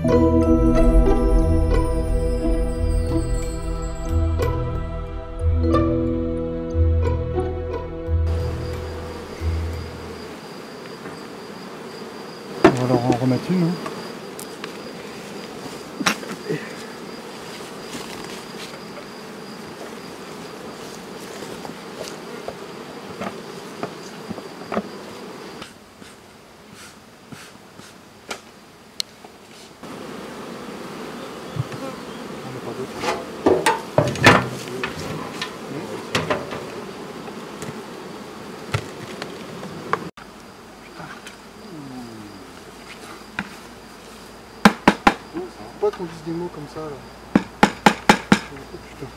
On va leur en remettre une. Hein. Pas qu'on dise des mots comme ça là. Oh, putain.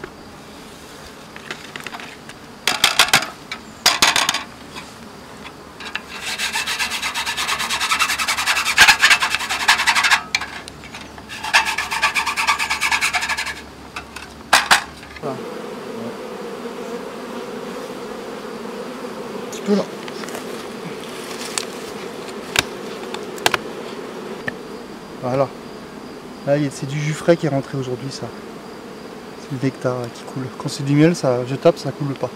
Voilà. Un petit peu là. Voilà. Là, c'est du jus frais qui est rentré aujourd'hui, ça. C'est le nectar qui coule. Quand c'est du miel, ça, je tape, ça coule pas.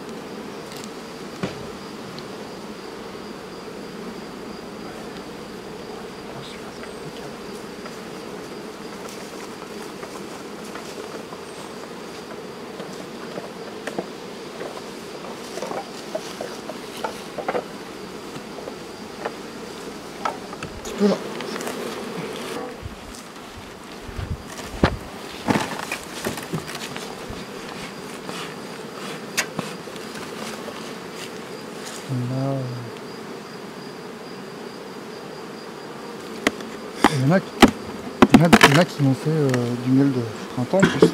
Un petit peu là. Là, il y en a qui m'ont fait du miel de printemps en plus.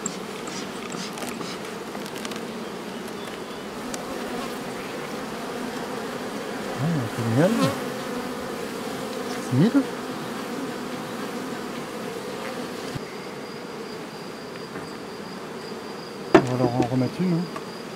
Un peu de miel. C'est 1000. On va leur en remettre une. Hein.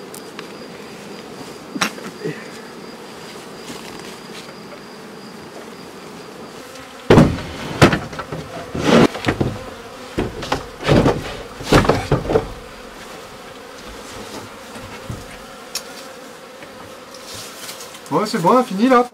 Ouais, c'est bon, on a fini là.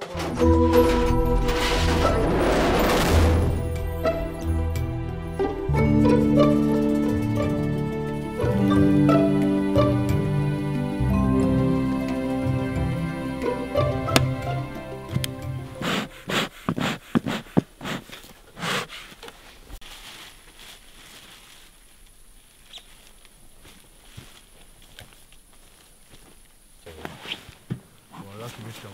Voilà, c'est méchant.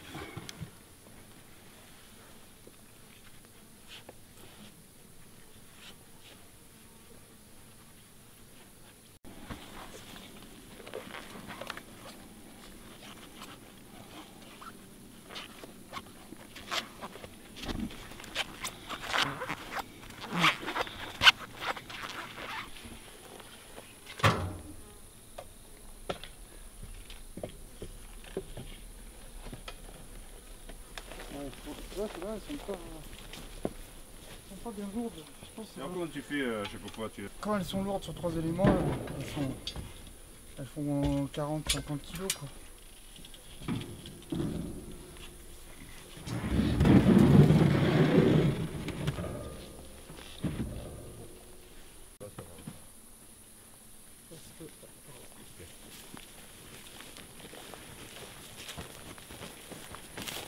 Là, elles sont pas bien lourdes. Je pense que comment tu fais, je sais pas quoi, quand elles sont lourdes sur 3 éléments, elles font 40-50 kilos quoi.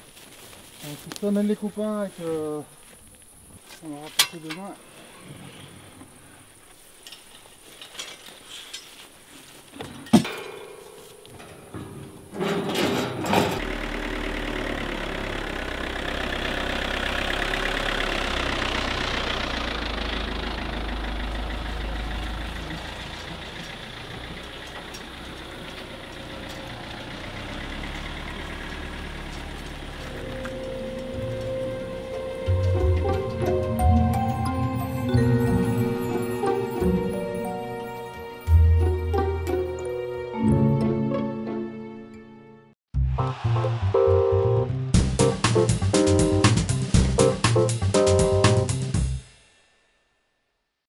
Donc, ça amène les copains avec on aura passé demain.